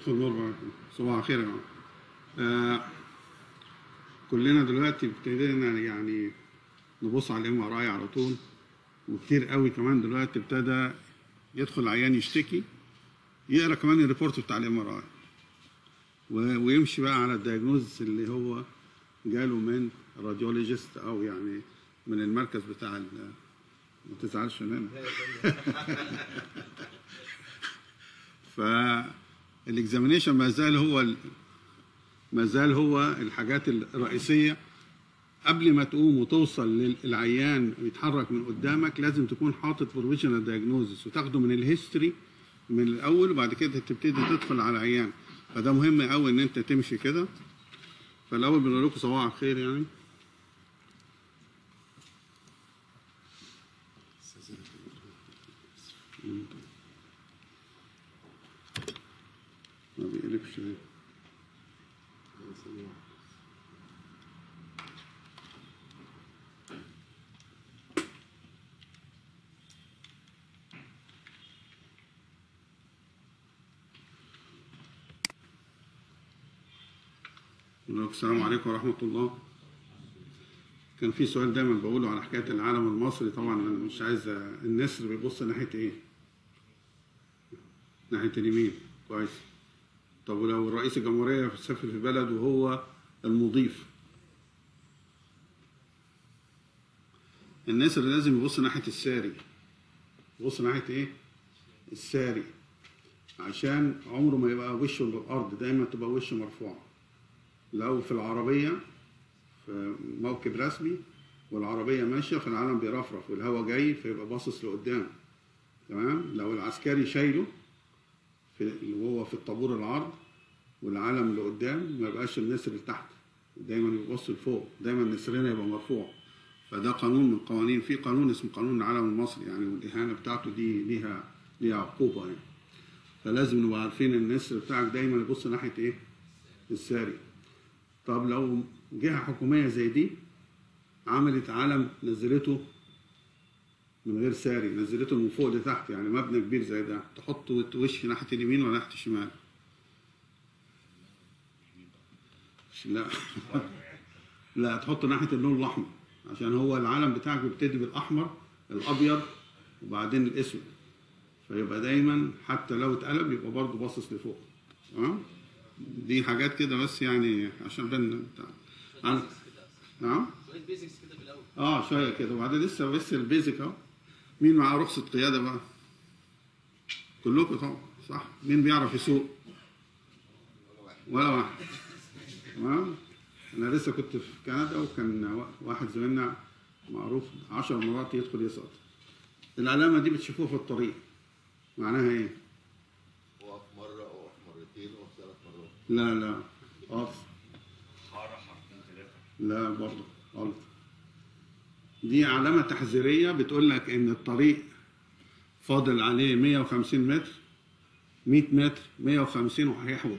صباح الخير يا جماعه. كلنا دلوقتي ابتدينا يعني نبص على الام ار اي على طول، وكتير قوي كمان دلوقتي ابتدى يدخل عيان يشتكي يقرا كمان الريبورت بتاع الام ار اي ويمشي بقى على الدايجنوز اللي هو جاله من راديولوجيست او يعني من المركز بتاع ما تزعلش مننا. فالاكزامينيشن ما زال هو الحاجات الرئيسيه. قبل ما تقوم وتوصل للعيان ويتحرك من قدامك لازم تكون حاطط بروفيشنال دايجنوزس وتاخده من الهيستوري من الاول، وبعد كده تبتدي تدخل على العيان. فده مهم قوي ان انت تمشي كده. فالاول بنقول لكم صباح الخير يعني. ما بيقلبش ليه؟ السلام عليكم ورحمة الله. كان في سؤال دايما بقوله على حكاية العالم المصري. طبعا أنا مش عايز النسر بيبص ناحية إيه؟ ناحية اليمين. كويس. طب ولو رئيس الجمهورية سافر في بلد وهو المضيف، النسر لازم يبص ناحية الساري. يبص ناحية إيه؟ الساري، عشان عمره ما يبقى وشه للأرض، دايما تبقى وشه مرفوع. لو في العربية في موكب رسمي والعربية ماشية فالعلم بيرفرف والهواء جاي فيبقى باصص لقدام. تمام؟ لو العسكري شايله اللي هو في الطابور العرض والعلم لقدام ما يبقاش النسر لتحت، دايما يبص لفوق، دايما النسرين يبقى مرفوع. فده قانون من القوانين. في قانون اسمه قانون العلم المصري يعني، والإهانة بتاعته دي ليها عقوبة يعني. فلازم نبقى عارفين النسر بتاعك دايما يبص ناحية إيه؟ الساري. طب لو جهة حكومية زي دي عملت علم نزلته من غير ساري، نزلته من فوق لتحت، يعني مبنى كبير زي ده، تحط وش ناحية اليمين ولا ناحية الشمال؟ لا لا، تحط ناحية اللون الأحمر، عشان هو العلم بتاعك بيبتدي بالأحمر الأبيض وبعدين الأسود، فيبقى دايما حتى لو اتقلب يبقى برضه باصص لفوق. تمام؟ دي حاجات كده بس يعني عشان نعم شويه بيزكس كده في الاول. شويه كده وبعدين لسه بس البيزك اهو. مين معاه رخصه قياده بقى؟ كلكم طبعا صح. مين بيعرف يسوق؟ ولا واحد. تمام؟ انا لسه كنت في كندا وكان واحد زميلنا معروف 10 مرات يدخل يسقط. العلامه دي بتشوفوها في الطريق، معناها ايه؟ وقف مره او مرتين او 3 مرات. لا خالص. لا برضه غلط. دي علامة تحذيرية بتقول لك إن الطريق فاضل عليه 150 متر، 100 متر، 150 وهيحوط.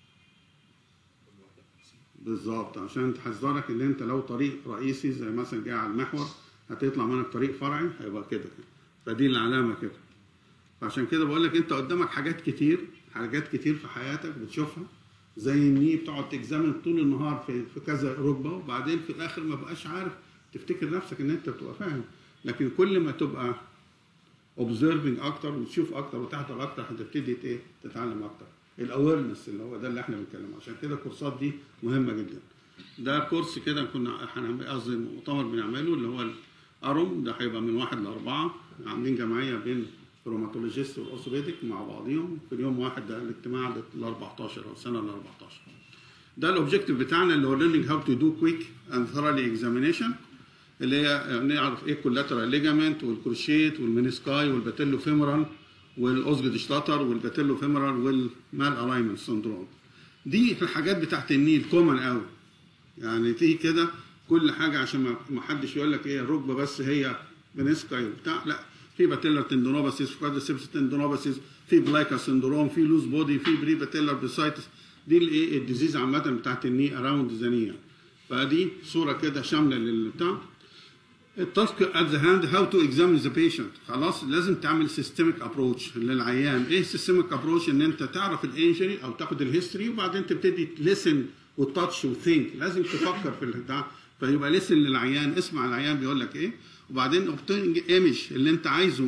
بالظبط، عشان تحذرك إن أنت لو طريق رئيسي زي مثلا جاي على المحور هتطلع منك طريق فرعي هيبقى كده. فدي العلامة كده. فعشان كده بقول لك أنت قدامك حاجات كتير في حياتك بتشوفها، زي الني بتقعد تكزامن طول النهار في كذا ركبه، وبعدين في الاخر ما بقاش عارف تفتكر نفسك ان انت بتبقى فاهم. لكن كل ما تبقى اوبزرفنج اكتر وتشوف اكتر وتحضر اكتر هتبتدي تتعلم اكتر. الاويرنس اللي هو ده اللي احنا بنتكلم، عشان كده الكورسات دي مهمه جدا. ده كورس كده كنا قصدي مؤتمر بنعمله اللي هو الأروم، ده هيبقى من 1 ل4، عاملين جمعيه بين الروماتولوجيست والاوثوبيديك مع بعضيهم في اليوم واحد. ده الاجتماع ال 14 او السنه ال 14. ده الاوبجيكتيف بتاعنا اللي هو learning how to do quick and thoroughly examination، اللي هي نعرف ايه الكولاترال ليجامنت والكروشيت والمينيسكاي والباتيلو فيمورال والاوزجد شلاتر والباتيلو فيمورال والمال الاينمنت سندروم. دي الحاجات بتاعت النيل كومن قوي يعني، تيجي كده كل حاجه عشان ما حدش يقول لك ايه الركبه بس هي مينيسكاي وبتاع. لا، في باتيلر تندونوباسيس، في كوادريسيبس تندونوباسيس، في بلايكا سندروم، في لوز بودي، في بري باتيلر بيسايتس. دي الايه الديزيز عامه بتاعت الني اراوند ذا ني. فدي صوره كده شامله للبتاع. التاسك ات ذا هاند هاو تو اكزامين ذا بيشنت. خلاص لازم تعمل سيستميك ابروتش للعيان. ايه سيستميك ابروتش؟ ان انت تعرف الانجري او تاخد الهيستوري وبعدين تبتدي تلسن وتاتش وثينك. لازم تفكر في البتاع، فيبقى لسن للعيان، اسمع العيان بيقول لك ايه، وبعدين اوبتينج ايمج اللي انت عايزه،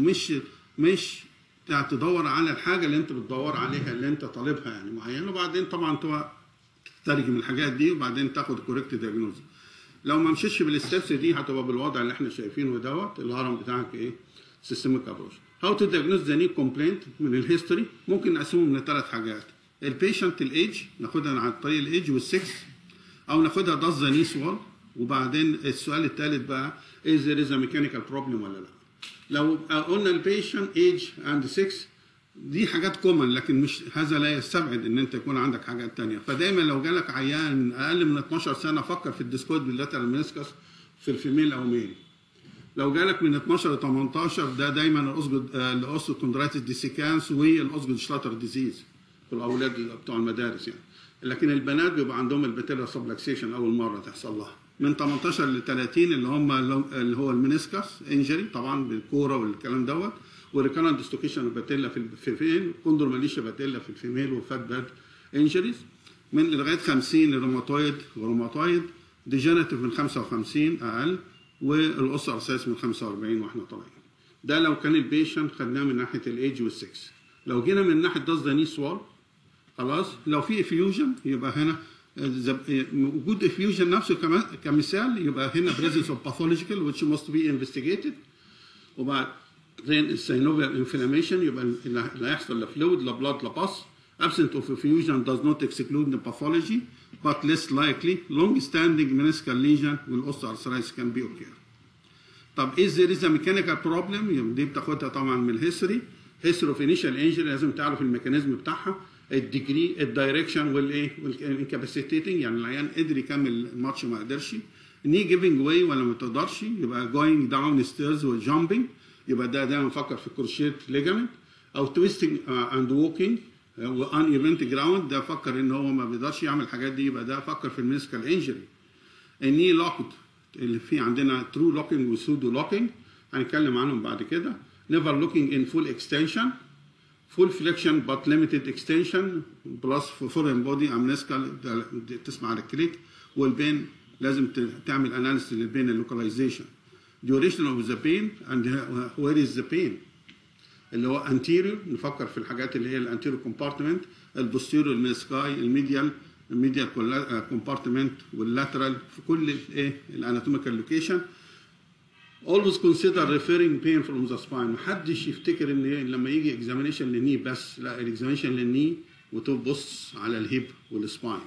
مش تدور على الحاجه اللي انت بتدور عليها اللي انت طالبها يعني معينه، وبعدين طبعا تترجم الحاجات دي وبعدين تاخد كوريكت دياجنوز. لو ما مشيتش بالستبس دي هتبقى بالوضع اللي احنا شايفينه دوت. الهرم بتاعك ايه؟ سيستميك ابروش. هاو تو دياجنوز ذا ني كومبلينت من الهيستوري. ممكن نقسمهم من 3 حاجات. البيشنت الايدج ناخدها عن طريق الايدج والسكس، او ناخدها داز ذا ني سوال. وبعدين السؤال الثالث بقى از ذير از ميكانيكال بروبلم ولا لا. لو قلنا البيشنت ايدج اند 6 دي حاجات كومن، لكن مش هذا لا يستبعد ان انت يكون عندك حاجات ثانيه. فدايما لو جالك عيان اقل من 12 سنه فكر في الديسكويد باللاترال منسكس في الفيميل او ميل. لو جالك من 12 ل 18 ده دايما الاوستوكوندرايتس ديسيكانس والاوسجود شلاتر ديزيز في الاولاد بتوع المدارس يعني. لكن البنات بيبقى عندهم الباتيلا سبلكسيشن اول مره تحصل لها. من 18 ل 30 اللي هو المنسكس انجري طبعا بالكوره والكلام دوت، وريكارنت ديستوكيشن باتيلا في الفيميل، كوندروماليشيا باتيلا في الفيميل، وفات باد انجريز. من لغايه 50 الروماتويد ديجنراتيف من 55 اقل، والقص ارساس من 45 واحنا طالعين. ده لو كان البيشنت خدناه من ناحيه الايدج والسكس. لو جينا من ناحيه داز ذا ني سوال خلاص، لو في افيوجن يبقى هنا وجود افيوجن نفسه كمثال، يبقى هنا presence of pathological which must be investigated. وبعدين السينوفيال انفلاميشن يبقى اللي هيحصل لا فلويد لا بلاد لا باس. absent of effusion does not exclude the pathology but less likely long standing meniscal lesion والاوستيوارثرايتس can be occur. طب is there is a mechanical problem؟ دي بتاخدها طبعا من الهيستوري. history of initial injury لازم تعرف الميكانيزم بتاعها، الديجري، الدايركشن والايه والانكاباسيتيتنج، يعني العيان قدر يكمل الماتش ما قدرش. ني جيفنج واي ولا ما تقدرش، يبقى جوينج داون ستيرز وجامبنج، يبقى ده دايما نفكر في الكروشيت ليجامنت. او تويستنج اند ووكينج وان ايفنت جراوند، ده فكر ان هو ما بيقدرش يعمل الحاجات دي، يبقى ده فكر في الميسكال انجري. الني لوكد اللي في عندنا ترو لوكينج وسودو لوكينج هنتكلم عنهم بعد كده. نيفر لوكينج ان فول اكستنشن، full flexion but limited extension plus foreign body amnescal تسمع على الكليك. والبين لازم تعمل analysis للبين اللوكاليزيشن. duration of the pain and where is the pain اللي هو anterior، نفكر في الحاجات اللي هي الانتيريور كومبارتمنت، البوستيريور الميسكاي، الميديال كومبارتمنت واللاترال، في كل الايه الاناتوميكال لوكيشن. always consider referring pain from the spine. محدش يفتكر ان لما يجي اكزامينيشن للني بس، لا، الاكزامينيشن للني وتبص على الهيب والسباين.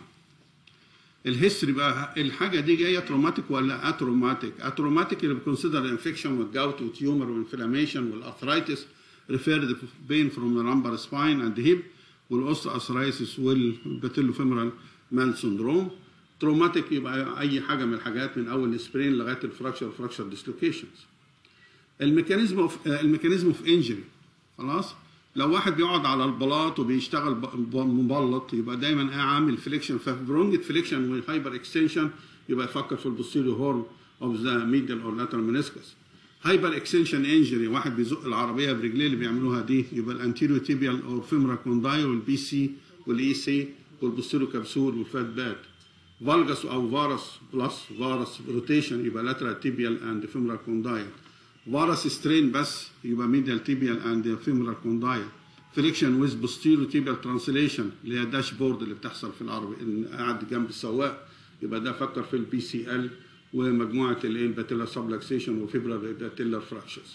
الهيستوري بقى الحاجه دي جايه تروماتيك ولا اتروماتيك؟ اتروماتيك اللي بكونسيدر انفكشن والجاوت والتيومر والانفلاميشن والارثرايتس، ريفيرد بين فروم ذا لامبر سباين اند هيب، والاوستيوارثرايتس والباتيلوفيمورال مان سندروم. تروماتيك يبقى اي حاجه من الحاجات من اول السبرين لغايه الفراكشر ديسلوكيشنز. الميكانيزم اوف انجري خلاص. لو واحد بيقعد على البلاط وبيشتغل مبلط يبقى دايما عامل فليكشن، فبرونجت فليكشن وهايبر اكستنشن يبقى يفكر في البوستيريور هورن اوف ذا ميديال اور لاترال منسكس. هايبر اكستنشن انجري، واحد بيزق العربيه برجليه اللي بيعملوها دي، يبقى الانتيريور تيبيال اور فيمورال كوندايل والبي سي والاي سي والبوستيريور كابسول والفات باد. فالجاس او فارس بلس فارس روتيشن يبقى لاترال تيبيال اند فيمورال كوندايل. فارس سترين بس يبقى ميديال تيبيال اند فيمورال كوندايل. فليكشن ويز بوستيريور تيبيال ترانسليشن اللي هي داشبورد اللي بتحصل في العربي قاعد جنب السواق، يبقى ده فكر في البي سي ال ومجموعه الباتيلا سبلكسيشن وفيبرال باتيلر فراكشرز.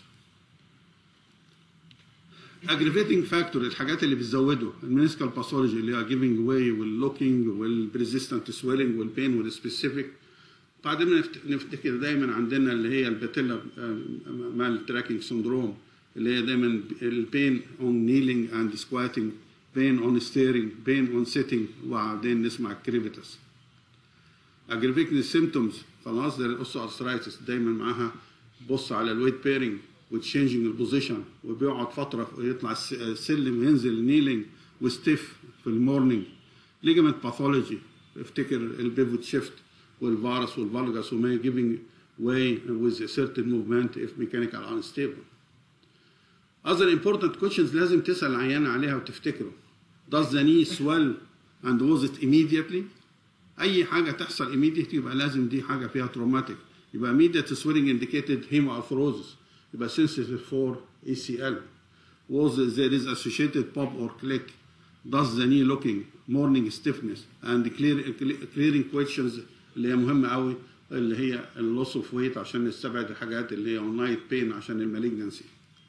اجريفيتنج فاكتور الحاجات اللي بتزوده المينسكال باثولوجي اللي هي جيفنج واي واللوكينج والبريزيستنت سويلنج والبين والسبيسيفيك. بعدين نفتكر دايما عندنا اللي هي الباتيلا مال تراكنج سندروم اللي هي دايما البين اون نيلينج اند سكواتنج، بين اون ستيرنج، بين اون سيتنج، وبعدين نسمع الكريفيتس. اجريفيتنج سيمبتومز خلاص زي الاوستيوارثرايتس دايما معاها بص على الويت بيرنج وتشينجينج البوزيشن، وبيقعد فتره يطلع السلم وينزل نيلينج وستيف في المورنينج. ليجمنت باثولوجي افتكر البيفوت شيفت والفارس والفالجاس وما جيفنج way with a certain movement if mechanical unstable. Other important questions لازم تسأل العيان عليها وتفتكره. Does the knee swell and was it immediately؟ أي حاجة تحصل immediately يبقى لازم دي حاجة فيها traumatic. يبقى immediate swelling indicated hemiarthrosis. يبقى sensitive for ACL. Was there is associated pop or click? Does the knee looking morning stiffness and clearing questions اللي هي مهمة قوي اللي هي اللوس اوف ويت عشان نستبعد الحاجات اللي هي نايت بين عشان المالجنسي.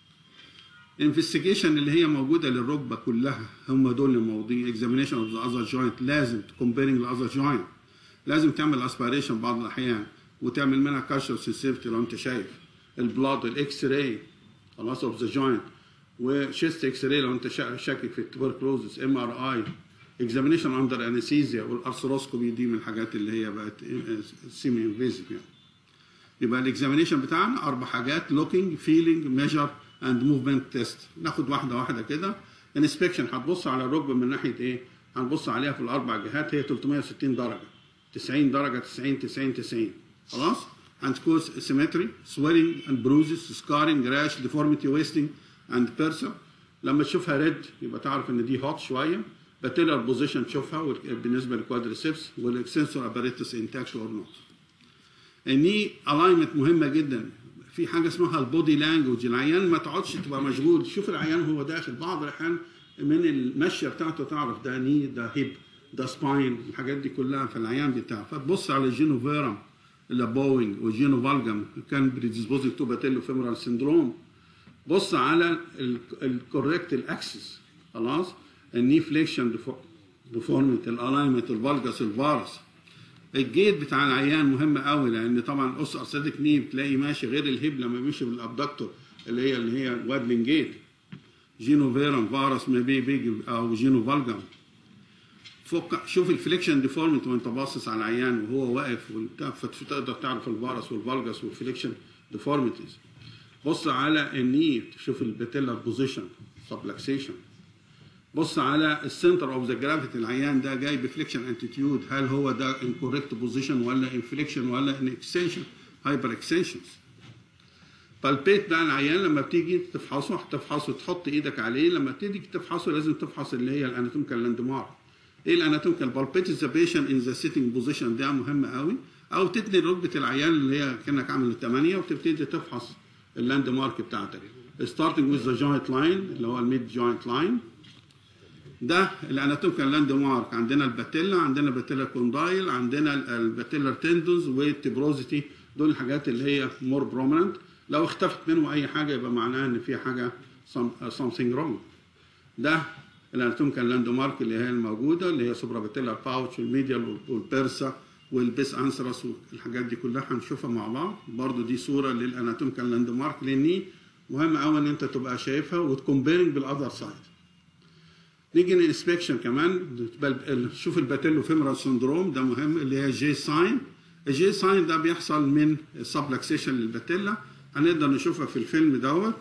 انفستيجيشن اللي هي موجوده للركبه كلها هم دول المواضيع. اكزامينيشن اوف ذا اذر جوينت لازم كومبيرنج الاذر جوينت، لازم تعمل اسبيريشن بعض الاحيان وتعمل منها كاشر سنسيفتي لو انت شايف البلاد الاكس راي خلاص اوف ذا جوينت وشيست اكس راي لو انت شاكك في التوبركلوزس MRI اكزامينيشن اندر انستيزيا والارثروسكوبي دي من الحاجات اللي هي بقت سيمي انفيزيف يعني. يبقى الاكزامينيشن بتاعنا 4 حاجات: لوكينج فيلينج ميجر اند موفمنت تيست. ناخد واحده واحده كده. انسبكشن هتبص على الركبه من ناحيه ايه؟ هنبص عليها في الاربع جهات، هي 360 درجه 90 درجه 90 90 90 خلاص. هنكون سيمتري سويلنج اند بروزز سكارينج راش ديفورميتي ويستنج اند بيرسر. لما تشوفها ريد يبقى تعرف ان دي هوت شويه. باتيلر بوزيشن تشوفها بالنسبه للكوادريسبس والاكسنسور اباريتس انتاكش اور نوت. الني الاينمنت مهمه جدا. في حاجه اسمها البودي لانجوج. العيان ما تقعدش تبقى مشغول، شوف العيان وهو داخل. بعض الاحيان من المشيه بتاعته تعرف ده ني ده هيب ده سباين الحاجات دي كلها في العيان بتاعه. فتبص على الجينو فيرم اللي بوينج والجينو فالجم كان بريديسبوزنج تو باتيلو فيمورال سيندروم. بص على الكوريكت الاكسس خلاص. الني فليكشن ديفورميتي الالاينمنت الفالجاس الفارس. الجيت بتاع العيان مهم قوي لان طبعا اوس ارثريتك ني بتلاقي ماشي غير الهيب لما بيمشي بالابدكتور اللي هي وادلنج جيت. جينو فيرم فارس ما بيجي او جينو فالجم. شوف الفليكشن ديفورميتي وانت باصص على العيان وهو واقف فتقدر تعرف الفارس والفالجاس والفليكشن ديفورميتيز. بص على الني تشوف الباتيلر بوزيشن سبلكسيشن. بص على السنتر اوف ذا جرافيتي. العيان ده جاي بفليكشن انتيتيود، هل هو ده ان كوريكت بوزيشن ولا انفليكشن ولا ان اكستنشن هايبر اكستنشنز. بالبيت بقى العيان لما بتيجي تفحصه تحط ايدك عليه. لما تيجي تفحصه لازم تفحص اللي هي الاناتوميكال لاند مارك. ايه الاناتوميكال؟ بالبيت ذا بيشن ان ذا سيتنج بوزيشن، ده مهم قوي. او تتني ركبه العيان اللي هي كانك عامل 8 وتبتدي تفحص اللاند مارك بتاعتك. ستارتنج وذ ذا جوينت لاين اللي هو الميد جوينت لاين. ده الاناتوميكال لاند مارك. عندنا الباتيلا، عندنا الباتيلا كوندايل، عندنا الباتيلر تندونز والتبروزيتي. دول الحاجات اللي هي مور بروميننت. لو اختفت منهم اي حاجه يبقى معناها ان في حاجه something wrong. ده الاناتوميكال لاند مارك اللي هي الموجوده اللي هي سوبرا باتيلر باوتش والميديال والبيرسا والبيس انثراس والحاجات دي كلها هنشوفها مع بعض. برضو دي صوره للاناتوميكال لاند مارك لان مهم قوي ان انت تبقى شايفها وتكومبيرنج بالاذر سايد. نيجي للانسبكشن كمان. شوف الباتيلو فيمورال سندروم ده مهم اللي هي جي ساين. الجي ساين ده بيحصل من سبلكسيشن للباتيلا. هنقدر نشوفها في الفيلم دوت.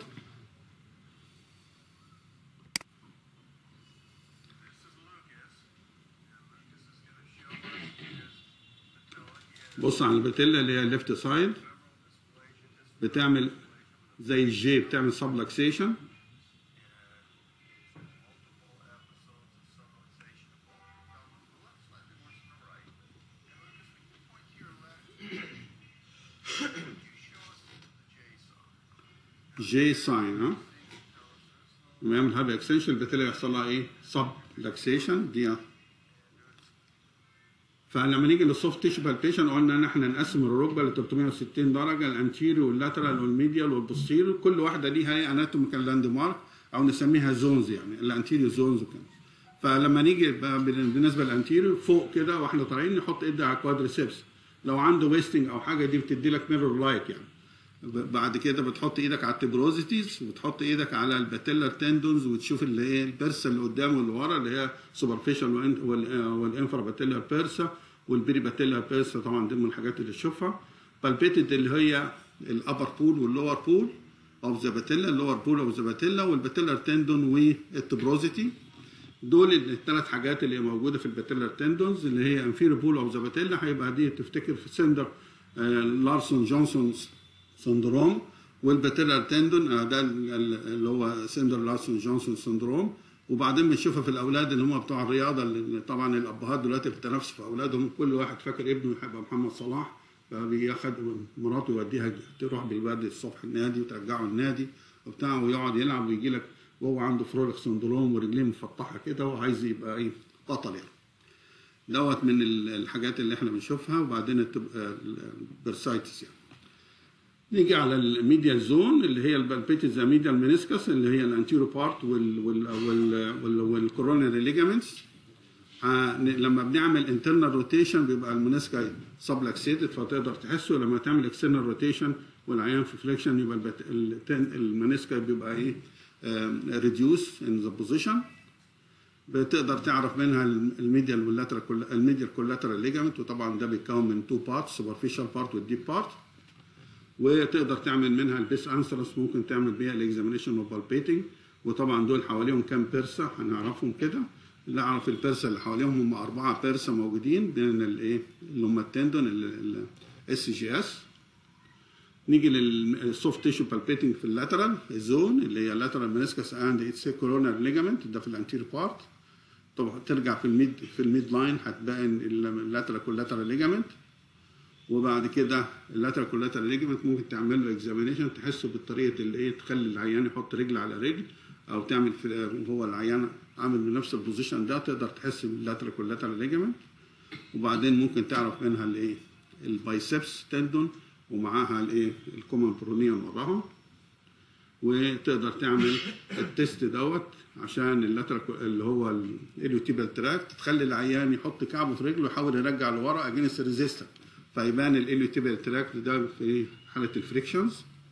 بص على الباتيلا اللي هي الليفت سايد بتعمل زي الجي بتعمل سبلكسيشن. جي ساين ها لما يعمل هذا اكستنشن الباتيلا يحصل لها ايه؟ سبلكسيشن دي. فلما نيجي للسوفت تيشو بالبيشن قلنا ان احنا نقسم الركبه ل 360 درجه، الانتيريو واللاترال والميديال والبوستيريو. كل واحده ليها اناتوميكال لاند مارك او نسميها زونز يعني الانتيريو زونز وكده. فلما نيجي بالنسبه للانتيريو فوق كده واحنا طالعين نحط ايدنا على الكوادريسبس. لو عنده ويستنج او حاجه دي بتدي لك ميرور لايك يعني. بعد كده بتحط ايدك على التبروزيتيز وبتحط ايدك على الباتيلر تندونز وتشوف اللي هي البيرسا اللي قدام واللي ورا اللي هي سوبرفيشال والانفرا باتيلر بيرسا والبيري باتيلر بيرسا. طبعا دي من الحاجات اللي تشوفها. بالبيتد اللي هي الابر بول واللور بول اوف ذا باتيلا، اللور بول اوف ذا باتيلا والباتيلر تندون والتبروزيتي. دول الثلاث حاجات اللي موجوده في الباتيلر تندونز اللي هي انفيرو بول اوف ذا باتيلا. هيبقى دي تفتكر في سندر لارسون جونسون سندروم، والباتيلر تندون ده اللي هو سندر لارسون جونسون سندروم. وبعدين بنشوفها في الاولاد اللي هم بتوع الرياضه، اللي طبعا الابهات دلوقتي بتنافسوا في اولادهم، كل واحد فاكر ابنه يحب محمد صلاح، فبياخد مراته يوديها تروح بالواد الصبح النادي وترجعه النادي وبتاع، ويقعد يلعب ويجي لك وهو عنده فروليك سندروم ورجليه مفتحه كده وعايز يبقى ايه بطل يعني. دوت من الحاجات اللي احنا بنشوفها. وبعدين تبقى البرسايتس يعني. نيجي على الميديال زون اللي هي البالبيتد ذا ميديال منسكس اللي هي الانتيرو بارت والكوروناري ليجامنتس. لما بنعمل انترنال روتيشن بيبقى المنسكاي سبلكسيتد فتقدر تحسه، لما تعمل اكسترنال روتيشن والعيان في فليكشن يبقى المنسكاي بيبقى ايه ريديوس ان ذا بوزيشن. بتقدر تعرف منها الميديال واللاترال الميديال كولاترال ليجامنت، وطبعا ده بيتكون من تو بارت، سوبرفيشال بارت والديب بارت. وتقدر تعمل منها البيس انسرس، ممكن تعمل بيها الاكزامينيشن والبالبيتنج. وطبعا دول حواليهم كام بيرسا هنعرفهم كده. اللي اعرف البيرسا اللي حواليهم هم 4 بيرسا موجودين بين الايه اللي هم التندون الاس جي اس. نيجي للسوفت تيشو بالبيتنج في اللاترال زون اللي هي اللاترال منسكس اند اتس كورونال ليجامنت، ده في الانتيريور بارت. طبعا ترجع في الميد لاين هتبان اللاترال كولاترال ليجامنت. وبعد كده اللاترال كولاترال ليجامنت ممكن تعمل له اكزامينيشن تحسه بالطريقه اللي ايه تخلي العيان يحط رجل على رجل، او تعمل هو العيان عامل بنفس البوزيشن ده تقدر تحس باللاترال كولاترال ليجامنت. وبعدين ممكن تعرف منها الايه البايسبس تندون ومعاها الايه الكومن برونيون وراها. وتقدر تعمل التست دوت عشان اللاترال اللي هو الاليوتيبال تراكت، تخلي العيان يحط كعبه في رجله ويحاول يرجع لورا اجينست ريزيستنس، فيبان الاليوتيبال تراكت ده في حاله الفريكشنز.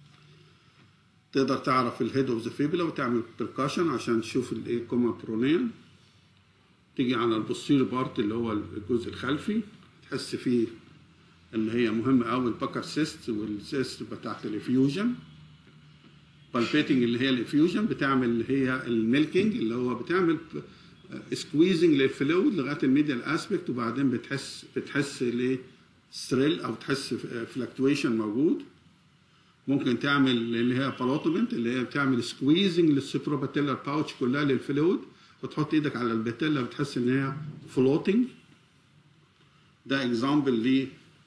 تقدر تعرف الهيد اوف ذا فيبولا وتعمل بركاشن عشان تشوف الايه كومن برونيون. تيجي على البوستيريور بارت اللي هو الجزء الخلفي، تحس فيه اللي هي مهمه قوي الباكر سيست والسيست بتاعت الافيوجن. بالبيتنج اللي هي الافيوجن بتعمل اللي هي الميلكينج اللي هو بتعمل سكويزنج للفلويد لغايه الميديال اسبكت، وبعدين بتحس ليه ستريل او تحس فلكتويشن موجود. ممكن تعمل اللي هي بالوتمنت اللي هي بتعمل سكويزنج للسوبراباتيلر باوتش كلها للفلويد، وتحط ايدك على الباتيلا بتحس ان هي فلوتنج. ده اكزامبل ليه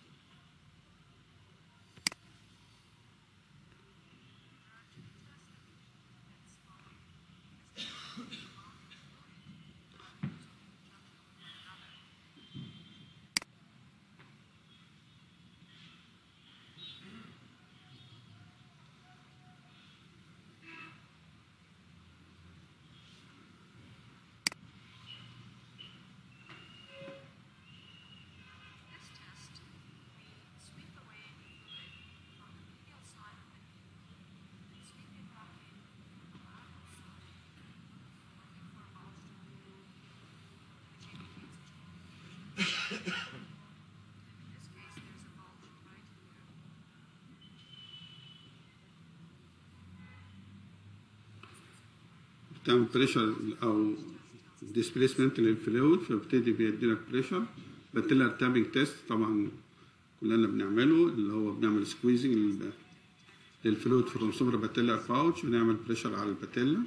تعمل بريشر او ديسبيسمنت للفلويد، فبتدي بيدي لك بريشر. باتيلر تابنج تيست طبعا كلنا بنعمله، اللي هو بنعمل سكويزنج للفلويد فروم سوبر باتيلر باوتش ونعمل بريشر على الباتيلا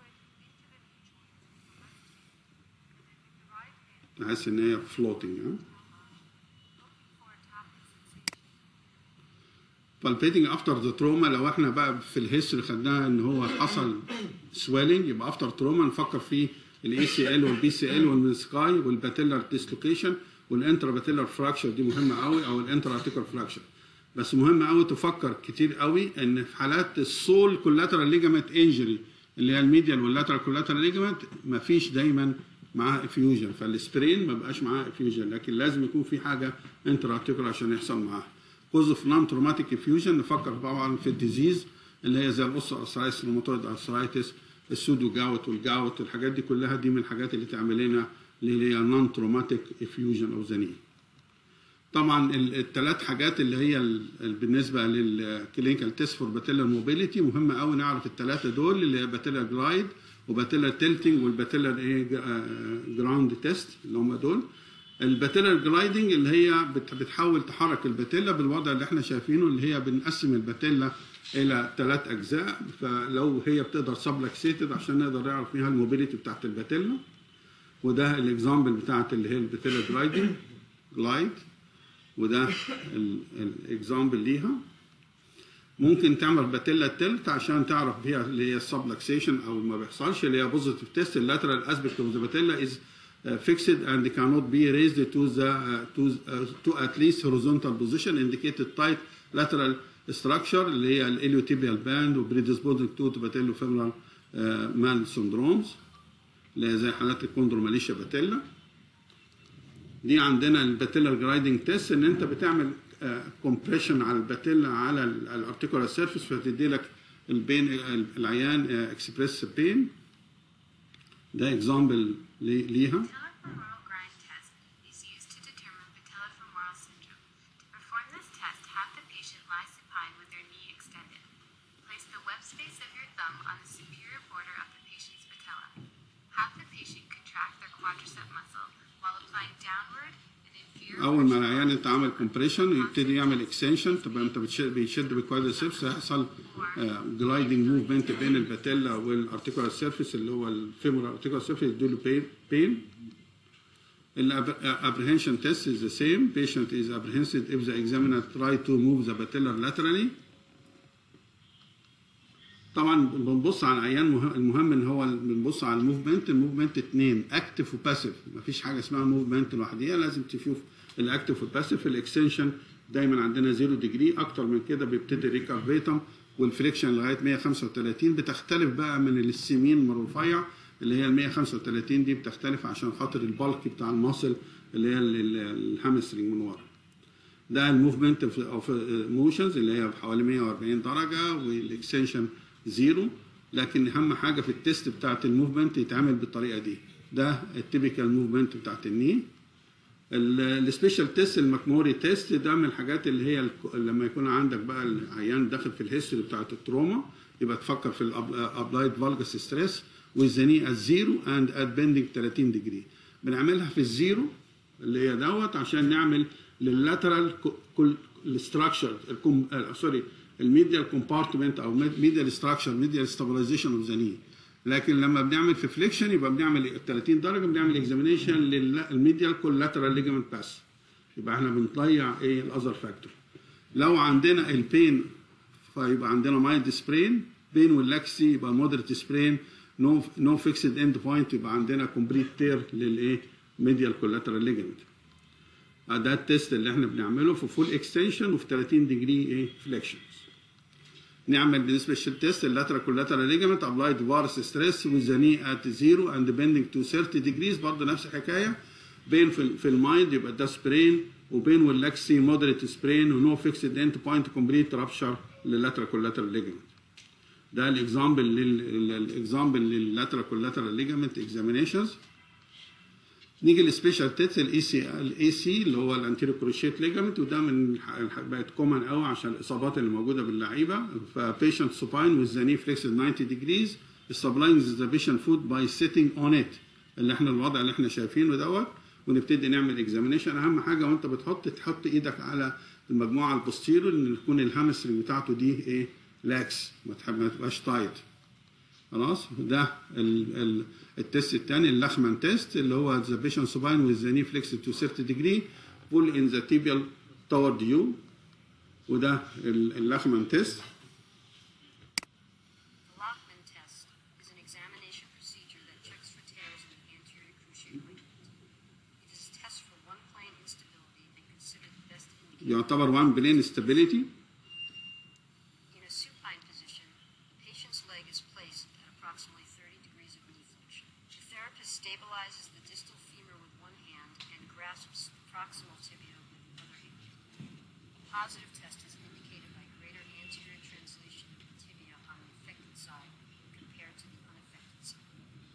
نحس ان هي فلوتنج. palpating after the trauma، لو احنا بقى في الهيستوري خدناها ان هو حصل سويلنج يبقى افتر تروما نفكر في الاي سي ال والبي سي ال والمنسكاي والباتيلر ديسلوكيشن والانترا باتيلر فراكشر، دي مهمه قوي، او الانترا ارتيكال فراكشر. بس مهم قوي تفكر كتير قوي ان في حالات السول كولاترال ليجامنت انجري اللي هي الميديال واللاترال كولاترال ليجامنت مفيش دايما معاه افيوجن، فالسبرين ما بقاش معاه افيوجن، لكن لازم يكون في حاجه انترا ارتيكال عشان يحصل معاه كوز اوف نون تروماتيك افيوجن. نفكر طبعا في الديزيز اللي هي زي الاوستو ارثرايتس، الروماتويد ارثرايتس، السودو جاوت والجاوت، الحاجات دي كلها دي من الحاجات اللي تعمل لنا اللي هي نون تروماتيك افيوجن او زنين. طبعا الثلاث حاجات اللي هي بالنسبه للكلينيكال تيست فور باتيلر موبيليتي مهمه قوي نعرف الثلاثه دول، اللي هي باتيلر جلايد وباتيلر تيلتنج والباتيلر ايه جراوند تيست اللي هم دول. الباتيلر جلايدنج اللي هي بتحاول تحرك الباتيلا بالوضع اللي احنا شايفينه، اللي هي بنقسم الباتيلا الى 3 اجزاء. فلو هي بتقدر سبلكسيتد عشان نقدر نعرف فيها الموبيليتي بتاعت الباتيلا. وده الاكزامبل بتاعت اللي هي الباتيلر جلايد، وده الاكزامبل ليها. ممكن تعمل باتيلا تلت عشان تعرف بيها اللي هي السبلكسيشن او ما بيحصلش، اللي هي بوزيتيف تيست. اللاترال اسبكت اوف ذا باتيلا از fixed and cannot be raised to at least horizontal position, indicated tight lateral structure اللي هي الاليوتيبيال باند و predisposing to patellofemoral mal syndromes اللي هي زي حالات الكوندروماليشيا باتيلا. دي عندنا الباتيلر جرايدنج تيست، ان انت بتعمل كومبريشن على الباتيلا على الارتيكولار سيرفيس فتدي لك البين العيان اكسبريس بين. ده اكزامبل ليها. اول ما العيان انت عمل كومبريشن يبتدي يعمل اكستنشن، تبقى انت بيشد بالكوادريسبس، هيحصل جلايدنج موفمنت بين الباتيلا والارتيكولار سيرفيس اللي هو الفيمورال ارتيكولار سيرفيس، يديله بين. الابريهنشن تيست is the same. Patient is apprehended if the examiner try to move the patella laterally. طبعا بنبص على العيان، المهم ان هو بنبص على الموفمنت اتنين، اكتف وباسيف. مفيش حاجه اسمها موفمنت لوحديها، لازم تشوف الاكتف والباسيف. الاكستنشن دايما عندنا 0 ديجري، اكتر من كده بيبتدي ريكارفيتم، والفليكشن لغايه 135. بتختلف بقى من السمين من الرفيع، اللي هي ال 135 دي بتختلف عشان خاطر البالك بتاع الماسل اللي هي الهامسترنج من ورا. ده الموفمنت اوف موشنز اللي هي حوالي 140 درجه، والاكستنشن 0. لكن اهم حاجه في التيست بتاعت الموفمنت يتعمل بالطريقه دي. ده التيبيكال موفمنت بتاعت الني. السبيشال تيست المكموري تيست ده من الحاجات اللي هي لما يكون عندك بقى العيان داخل في الهيستوري بتاعت التروما، يبقى تفكر في الابلايد فالجس ستريس والزني الزيرو اند ات بيندنج 30 ديجري. بنعملها في الزيرو اللي هي دوت عشان نعمل لللاترال الستراكشر سوري الميديال كومبارتمنت او ميديال ستراكشر ميديال ستابلايزيشن اوف ذا ني. لكن لما بنعمل في فليكشن يبقى بنعمل 30 درجه، بنعمل اكزامينيشن للميديال كولاترال ليجمنت باس، يبقى احنا بنضيع ايه الاذر فاكتور. لو عندنا البين فيبقى عندنا مايلد سبرين، بين واللاكسي يبقى مودريت سبرين، نو فيكسد اند بوينت يبقى عندنا كومبليت تير للايه ميديال كولاترال ليجمنت. ده التيست اللي احنا بنعمله في فول اكستنشن وفي 30 ديجري ايه فليكشن. نعمل بالنسبه للتيست اللاترال كولاترال ليجمنت ابلايد فارس ستريس وزني ات 0 اند بيندنج تو 30 ديجريز، برضه نفس الحكايه. بين في المايند يبقى ده سبرين، وبين واللاكسي مودريت سبرين ونو فيكسد اند بوينت كومبليت رابشر للاترال كولاترال ليجمنت. ده الاكزامبل لللاترال كولاترال ليجمنت اكزامينيشنز. نيجي للسبيشال تيست الاي سي اللي هو الانتيريو كروشيت ليجامنت، وده من بقت كومن قوي عشان الاصابات اللي موجوده باللعيبه. فبيشنت سوباين وذ ني فليكسد 90 ديجريز stabilizing ذا بيشنت فوت باي سيتنج اون ات، اللي احنا الوضع اللي احنا شايفينه دوت، ونبتدي نعمل اكزامينيشن. اهم حاجه وانت تحط ايدك على المجموعه البوستيريور ان تكون الهامسترنج بتاعته دي ايه لاكس، ما تبقاش تايت. خلاص. ده التست الثاني اللخمان تيست اللي هو ذا بيشنت سوباين وذ ذا ني فليكسد تو 30 ديجري بول ان ذا تيبيال تاور ديو، وده اللخمان تيست. يعتبر وان بلين ستابيليتي. Stabilizes the distal femur with one hand and grasps the proximal tibia with the other hand. The positive test is indicated by greater anterior translation of the tibia on the affected side compared to the unaffected side.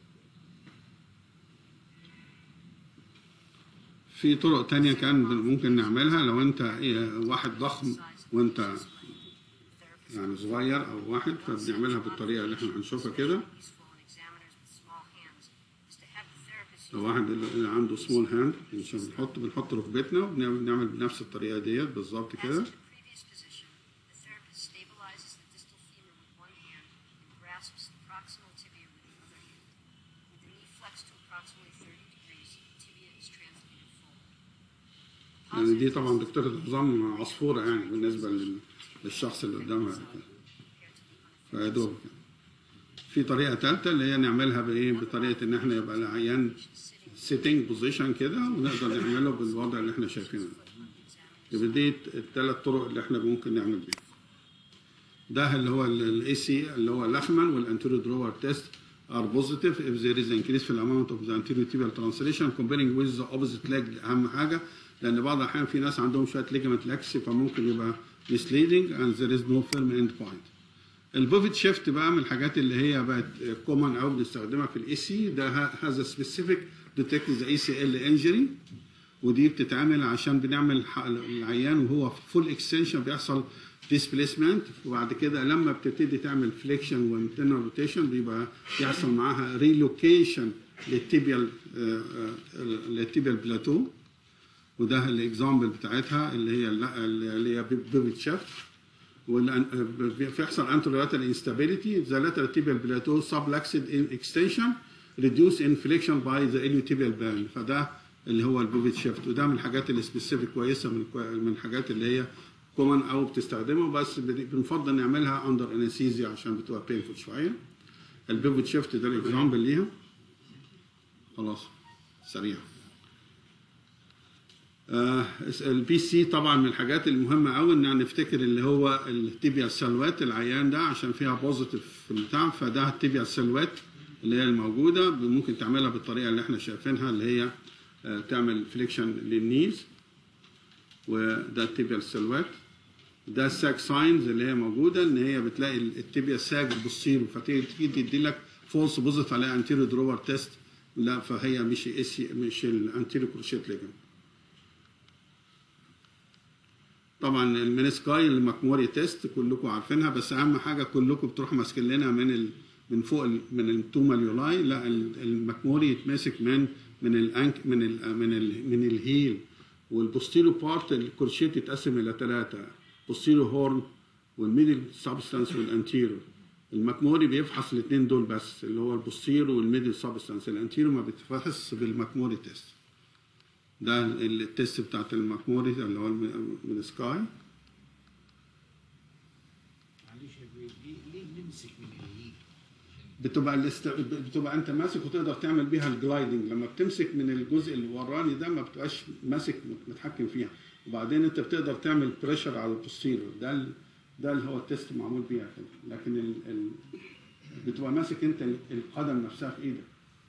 في طرق تانية كان ممكن نعملها لو انت واحد ضخم وانت يعني صغير او واحد، فبنعملها بالطريقة اللي احنا هنشوفها كده. لو واحد اللي عنده سمول هاند عشان بنحط ركبتنا وبنعمل بنفس الطريقه ديت بالظبط As كده. in the previous position, the therapist stabilizes the distal femur with one hand and grasps the proximal tibia with the other hand. With the knee flexed to approximately 30 degrees, the tibia is translated forward. يعني دي طبعا دكتورة عظام عصفورة يعني بالنسبة للشخص اللي قدامها كده. فيا دوب كده. في طريقة ثالثة اللي هي نعملها بإيه؟ بطريقة إن إحنا يبقى العيان سيتنج بوزيشن كده ونقدر نعمله بالوضع اللي إحنا شايفينه. يبقى دي الثلاث طرق اللي إحنا ممكن نعمل بيها. ده اللي هو الاي سي اللي هو لخمان والانتيريو درور تيست are positive if there is increase في الاماونت of the anterior tibial translation comparing with the opposite leg. اهم حاجه لان بعض الاحيان في ناس عندهم شويه ligament laxity فممكن يبقى misleading and there is no firm end point. البوفيت شيفت بقى من الحاجات اللي هي بقت كومن او بنستخدمها في الاي سي. ده هذا سبيسيفيك ديتكت ذا اي سي ال انجري، ودي بتتعمل عشان بنعمل العيان وهو فول اكستنشن بيحصل ديسبيسمنت، وبعد كده لما بتبتدي تعمل فليكشن وانترنال روتيشن بيبقى يحصل معاها ريلوكيشن للتيبيال بلاتو، وده الاكزامبل بتاعتها اللي هي بيفيت شيفت. بيحصل انترولاترال انستابيليتي ذا لاترال تيبيال بلاتو سبلكسد ان اكستنشن ريديوس ان فليكشن باي ذا اليوتيبيال باند، فده اللي هو البيفيت شيفت. وده من الحاجات اللي سبيسيفيك كويسه من الحاجات اللي هي كومن او بتستخدمه، بس بنفضل نعملها اندر انستيزيا عشان بتبقى بينفول شويه. البيفوت شيفت ده الاكزامبل ليها. خلاص سريع. البي سي طبعا من الحاجات المهمه قوي ان نفتكر اللي هو التيبيا سلوات العيان ده عشان فيها بوزيتيف في البتاع، فده التيبيا سلوات اللي هي الموجوده ممكن تعملها بالطريقه اللي احنا شايفينها اللي هي تعمل فليكشن للنيز، وده التيبيا سلوات. ده الساك ساينز اللي هي موجوده ان هي بتلاقي التيبيا ساج بتصير فتيجي تدي لك فولس بوزيتيف عليها انتيريو درور تيست، لا فهي مش الانتيريو كروشيت ليجن. طبعا المينيسكاي الماكموري تيست كلكم عارفينها، بس اهم حاجه كلكم بتروحوا ماسكين لنا من فوق من التوما اليولاي، لا الماكموري يتماسك من الانك من الهيل، والبوستيرو بارت الكروشيت يتقسم الى ثلاثه، بوستيرو هورن والميدل سبستانس والانتيرو. الماكموري بيفحص الاثنين دول بس اللي هو البوستيرو والميدل سبستانس، الانتيرو ما بيتفحص بالماكموري تيست. ده التيست بتاعت الماكموري اللي هو من سكاي. معلش ليه بنمسك من الهيل؟ بتبقى انت ماسك وتقدر تعمل بيها الجلايدنج. لما بتمسك من الجزء الوراني ده ما بتبقاش ماسك متحكم فيها، وبعدين انت بتقدر تعمل بريشر على البوستيرو. ده اللي هو التيست معمول بيها كده، لكن بتبقى ماسك انت القدم نفسها في ايدك.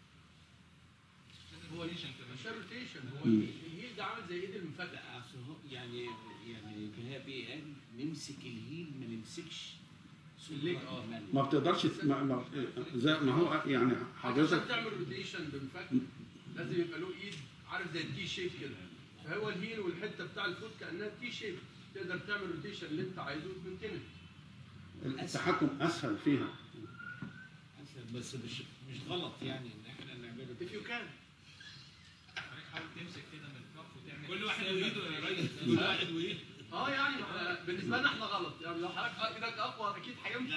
هو ليش مش روتيشن، هو الهيل ده عامل زي ايد المفاتة. يعني هي بي ان نمسك الهيل ما نمسكش الليج. ما بتقدرش زي ما هو يعني حضرتك عشان تعمل روتيشن بمفك لازم يبقى له ايد عارف زي التي شيب كده، فهو الهيل والحته بتاع الفوت كانها تي شيب، تقدر تعمل روتيشن اللي انت عايزه وتمكنك. التحكم اسهل فيها، بس مش غلط يعني ان احنا نعمله. if you can حاول تمسك كده من الكف وتعمل كل واحد وايده يا ريس، كل واحد وايده. يعني بالنسبه لنا احنا غلط، يعني لو حضرتك ايدك اقوى اكيد هيمشي.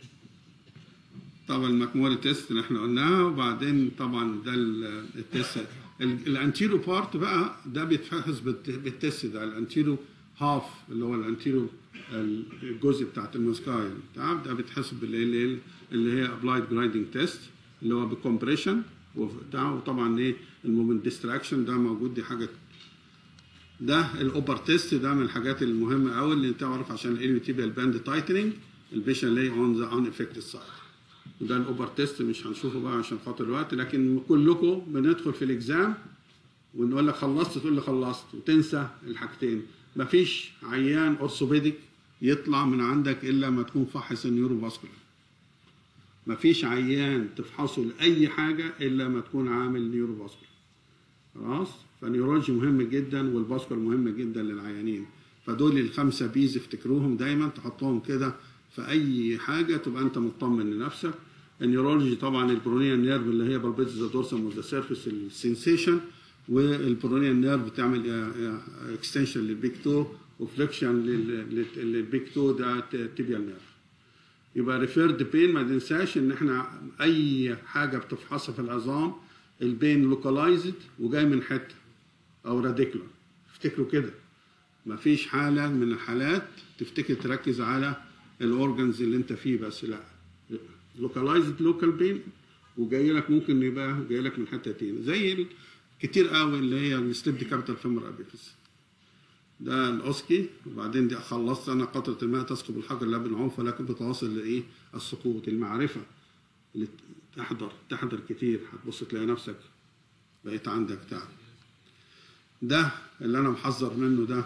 طبعا الماكموري تيست اللي احنا قلناها، وبعدين طبعا ده التيست الانتيرو بارت بقى ده بيتفحص بالتيست ده الانتيرو هاف اللي هو الانتيرو الجزء بتاعت المسكاي ده بيتحسب اللي هي ابلايد جرايدنج تيست اللي هو بالكمبريشن وطبعا ايه المومنت ديستراكشن ده موجود. دي حاجه ده الاوبر تيست ده من الحاجات المهمه قوي اللي تعرف عشان الاليوتيبيال باند تايتنينج البيشن لي اون ذا ان افكتد سايد. وده الاوبر تيست مش هنشوفه بقى عشان خاطر الوقت، لكن كلكم بندخل في الاكزام ونقول لك خلصت تقول لي خلصت وتنسى الحاجتين. مفيش عيان اورثوبيديك يطلع من عندك الا ما تكون فحص النيورو فاسكولار. مفيش عيان تفحصه لاي حاجه الا ما تكون عامل نيورو فاسكولار. خلاص؟ فالنيورولوجي مهم جدا والفاسكولار مهم جدا للعيانين. فدول الخمسه بيز افتكروهم دايما، تحطهم كده في اي حاجه تبقى انت مطمن لنفسك. النيورولوجي طبعا البرونيال نيرف اللي هي بالبيتس ذا دورسم وذا سيرفيس السنسيشن، والبرونيال نيرف بتعمل اكستنشن للبيك تو وفليكشن للبيك تو، ده تيبيال نيرف. يبقى ريفيرد بين ما تنساش ان احنا اي حاجه بتفحصها في العظام البين لوكالايزد وجاي من حته او راديكولار، افتكروا كده. مفيش حاله من الحالات تفتكر تركز على الاورجنز اللي انت فيه بس، لا، لوكالايزد لوكال بين وجاي لك، ممكن يبقى جاي لك من حته تاني، زي كتير قوي اللي هي السليب دي كابيتال فيمر ابيفيس. ده الاوسكي. وبعدين دي خلصت انا قطره الماء تسقط الحجر لا بالعنف ولكن بتواصل لايه؟ السقوط. المعرفه اللي تحضر كتير هتبص تلاقي نفسك بقيت عندك تعب. ده اللي انا محذر منه ده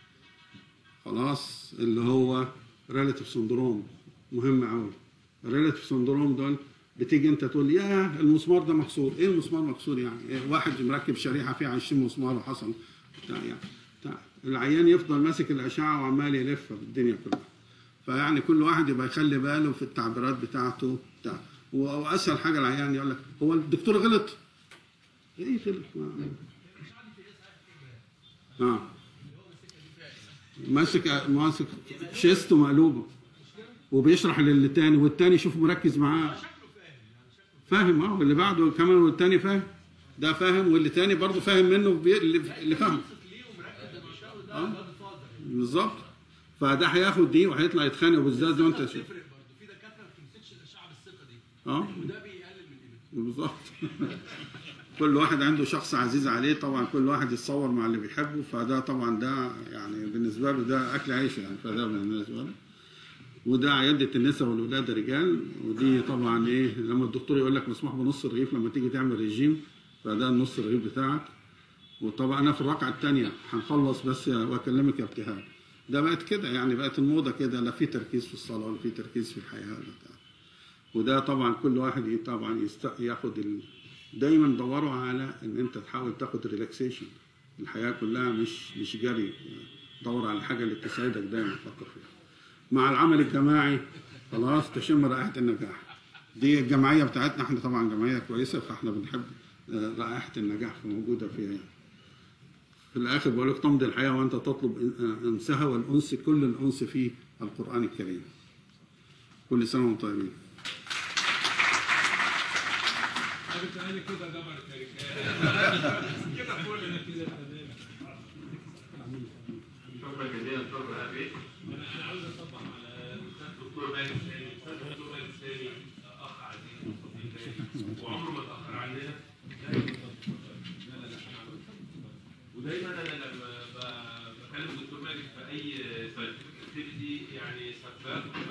خلاص، اللي هو ريلاتيف سندروم، مهم قوي. الريلاتيف سندروم دول بتيجي انت تقول يا المسمار ده مكسور. ايه المسمار مكسور يعني؟ واحد مركب شريحه فيها 20 مسمار وحصل بتاع يعني بتاع. العيان يفضل ماسك الاشعه وعمال يلف في الدنيا كلها. فيعني كل واحد يبقى يخلي باله في التعبيرات بتاعته بتاع. واسهل حاجه العيان يقول لك هو الدكتور غلط. ايه غلط؟ ماسك شيست ومقلوبه وبيشرح للتاني، والتاني شوف مركز معاه فاهم، واللي بعده كمان والتاني فاهم، ده فاهم واللي تاني برضه فاهم منه اللي فاهم. بالظبط. فده هياخد دي وهيطلع يتخانق بالذات زي ما انت شايف. في دكاتره ما بتمسكش الاشعه بالثقه دي. وده بيقلل من قيمتها. بالظبط. كل واحد عنده شخص عزيز عليه طبعا، كل واحد يتصور مع اللي بيحبه، فده طبعا ده يعني بالنسبه له ده اكل عيش يعني، فده بالنسبه له. وده عياده النساء والولاده رجال، ودي طبعا ايه لما الدكتور يقول لك مسموح بنص رغيف لما تيجي تعمل ريجيم، فده النص رغيف بتاعك. وطبعا انا في الركعه الثانيه هنخلص بس واكلمك يا ابتهال. ده بقت كده يعني، بقت الموضه كده، لا في تركيز في الصلاه ولا في تركيز في الحياه بتاع. وده طبعا كل واحد طبعا ياخد دايما دوروا على ان انت تحاول تاخد ريلاكسيشن. الحياه كلها مش جري، دور على الحاجه اللي تساعدك دايما تفكر فيها. مع العمل الجماعي خلاص تشم رائحه النجاح. دي الجمعيه بتاعتنا احنا طبعا جمعيه كويسه، فاحنا بنحب رائحه النجاح موجوده فيها يعني. في الاخر بقول لك تمضي الحياه وانت تطلب انسها، والانس كل الانس في القران الكريم. كل سنه وانتم طيبين. بتقالي كده جبرت يا رجاله كده فل انا كده تمام. شكرا جزيلا دكتور ابي. انا عاوز اطبق على الدكتور مالك ثاني، الدكتور مالك ثاني اخ عزيز وصديق وعمره ما اتاخر عننا. ودايما انا لما بكلم الدكتور مالك في اي ساينتفك اكتيفيتي يعني سباق